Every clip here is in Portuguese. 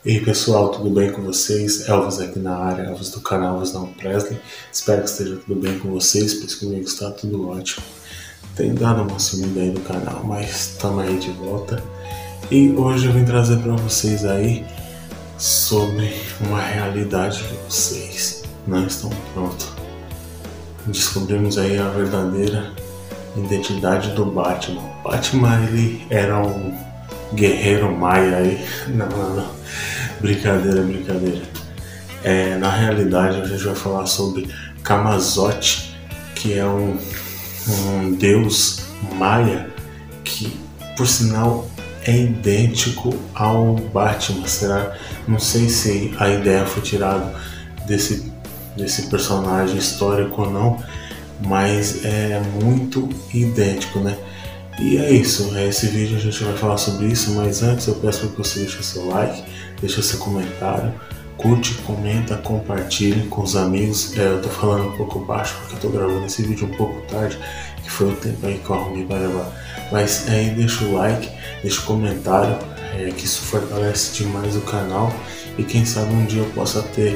E aí pessoal, tudo bem com vocês? Elvis aqui na área, Elvis do canal Elvis Não Presley. Espero que esteja tudo bem com vocês, pois comigo está tudo ótimo. Tem dado uma sumida aí do canal, mas estamos aí de volta. E hoje eu vim trazer para vocês aí sobre uma realidade que vocês não estão prontos. Descobrimos aí a verdadeira identidade do Batman. O Batman, ele era um guerreiro maia aí. Não. Brincadeira. Na realidade a gente vai falar sobre Camazotz, que é um deus maia que, por sinal, é idêntico ao Batman. Será? Não sei se a ideia foi tirada desse personagem histórico ou não, mas é muito idêntico, né? E é isso, esse vídeo a gente vai falar sobre isso, mas antes eu peço que você deixe seu like, deixe seu comentário, curte, comenta, compartilhe com os amigos. Eu tô falando um pouco baixo porque eu tô gravando esse vídeo um pouco tarde, que foi o tempo aí que eu arrumei para gravar. Mas aí deixa o like, deixa o comentário, que isso fortalece demais o canal e quem sabe um dia eu possa ter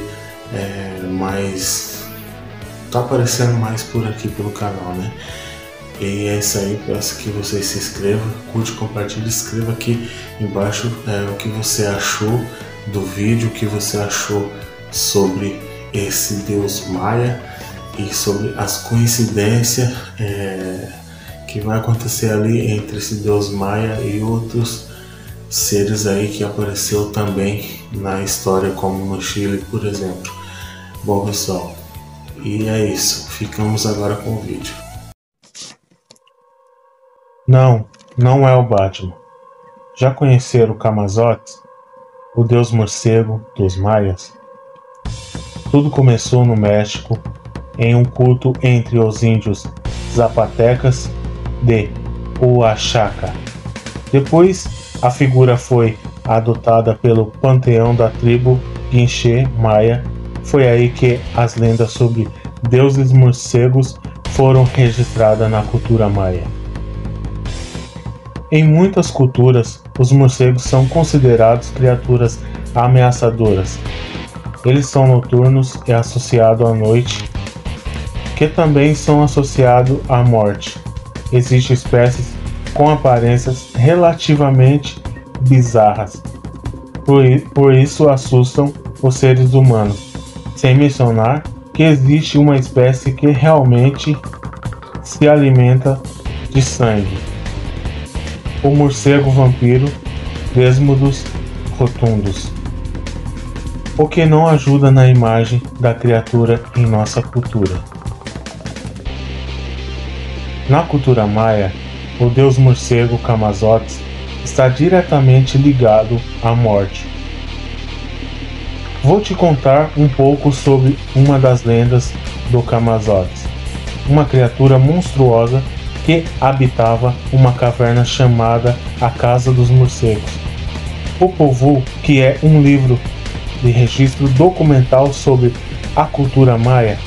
tá aparecendo mais por aqui pelo canal, né? E é isso aí, peço que vocês se inscrevam, curte, compartilhe, escreva aqui embaixo o que você achou do vídeo, o que você achou sobre esse deus maia e sobre as coincidências que vai acontecer ali entre esse deus maia e outros seres aí que apareceu também na história, como no Chile, por exemplo. Bom pessoal, e é isso, ficamos agora com o vídeo. Não é o Batman. Já conheceram o Camazotz, o deus morcego dos maias? Tudo começou no México, em um culto entre os índios zapatecas de Oaxaca. Depois, a figura foi adotada pelo panteão da tribo Guinché Maia. Foi aí que as lendas sobre deuses morcegos foram registradas na cultura maia. Em muitas culturas, os morcegos são considerados criaturas ameaçadoras. Eles são noturnos e associados à noite, que também são associados à morte. Existem espécies com aparências relativamente bizarras, por isso assustam os seres humanos, sem mencionar que existe uma espécie que realmente se alimenta de sangue. O morcego vampiro Desmodus rotundus, o que não ajuda na imagem da criatura em nossa cultura. Na cultura maia, o deus morcego Camazotz está diretamente ligado à morte. Vou te contar um pouco sobre uma das lendas do Camazotz, uma criatura monstruosa que habitava uma caverna chamada a Casa dos Morcegos. Popol Vuh, que é um livro de registro documental sobre a cultura maia.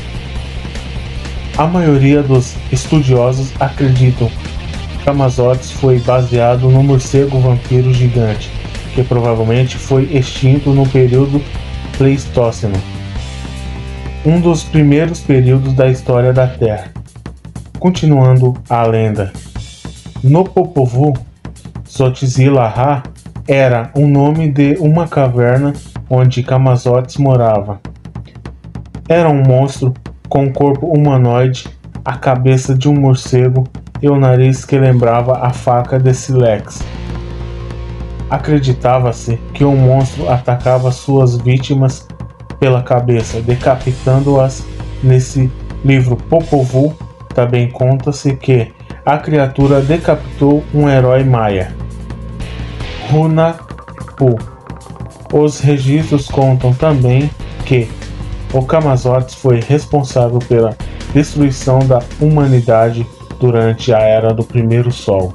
A maioria dos estudiosos acreditam que Camazotz foi baseado no morcego vampiro gigante, que provavelmente foi extinto no período Pleistoceno, um dos primeiros períodos da história da Terra. Continuando a lenda, no Popol Vuh, Zotzil-Ha era o nome de uma caverna onde Camazotz morava. Era um monstro com um corpo humanoide, a cabeça de um morcego e o nariz que lembrava a faca de sílex. Acreditava-se que o monstro atacava suas vítimas pela cabeça, decapitando-as. Nesse livro Popol Vuh, também conta-se que a criatura decapitou um herói maia, Hunahpu. Os registros contam também que o Camazotz foi responsável pela destruição da humanidade durante a Era do Primeiro Sol.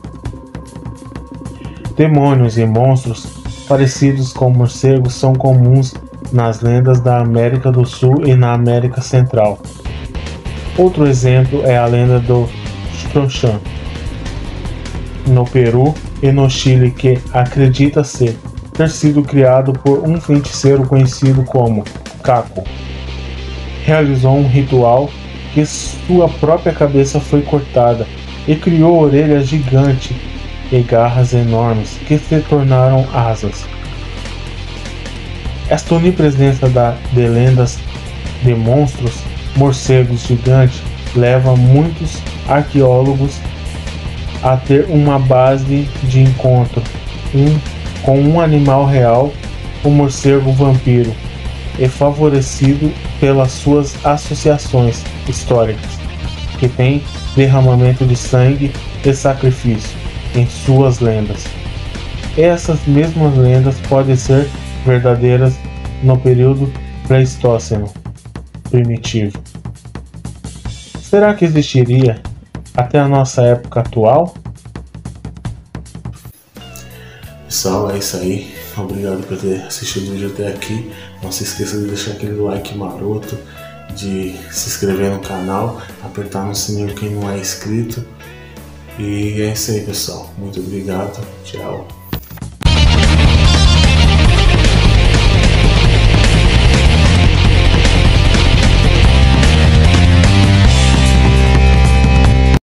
Demônios e monstros parecidos com morcegos são comuns nas lendas da América do Sul e na América Central. Outro exemplo é a lenda do Xtroxan, no Peru e no Chile, que acredita ser ter sido criado por um feiticeiro conhecido como Caco. Realizou um ritual que sua própria cabeça foi cortada e criou orelhas gigantes e garras enormes que se tornaram asas. Esta onipresença de lendas de monstros, morcegos gigantes, leva muitos arqueólogos a ter uma base de encontro com um animal real, o morcego vampiro, e favorecido pelas suas associações históricas, que tem derramamento de sangue e sacrifício em suas lendas. Essas mesmas lendas podem ser verdadeiras no período pleistoceno primitivo. Será que existiria até a nossa época atual? Pessoal, é isso aí. Obrigado por ter assistido o vídeo até aqui. Não se esqueça de deixar aquele like maroto, de se inscrever no canal, apertar no sininho quem não é inscrito. E é isso aí, pessoal. Muito obrigado. Tchau.